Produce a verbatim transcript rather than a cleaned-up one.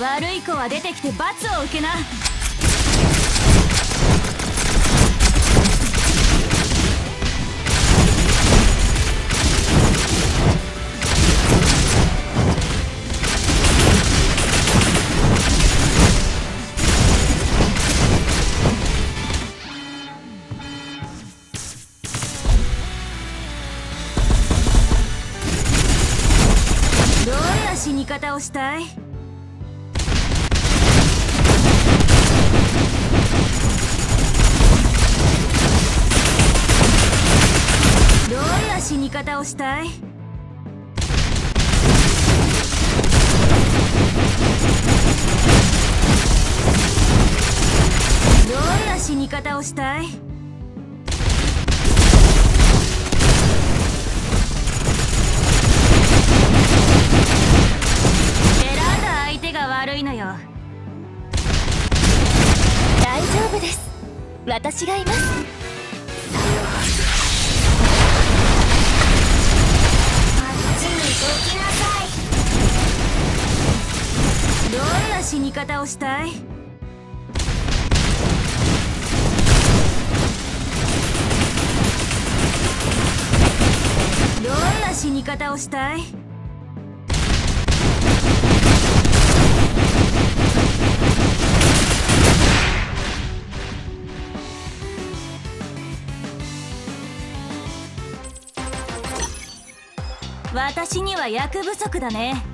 悪い子は出てきて罰を受けな。どうや死に方をしたい？どうや死に方をしたい？どうや死に方をしたい？選んだ相手が悪いのよ。 大丈夫です。私がいます。 どうや死に方をしたい？どうや死に方をしたい？私には役不足だね。